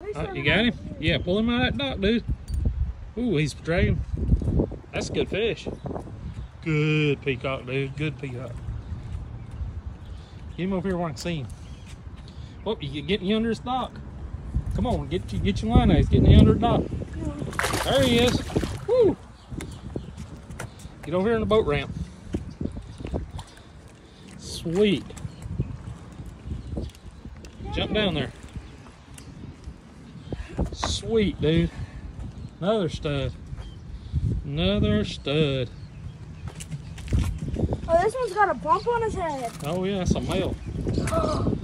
You got him? Yeah, pull him out of that dock, dude. Ooh, he's dragging. That's a good fish. Good peacock, dude. Good peacock. Get him over here where I can see him. Oh, you getting you under his dock. Come on, get your line out. He's getting you under the dock. There he is. Woo! Get over here in the boat ramp. Sweet. Jump down there. Sweet, dude. Another stud. Another stud. Oh, this one's got a bump on his head. Oh yeah, that's a male.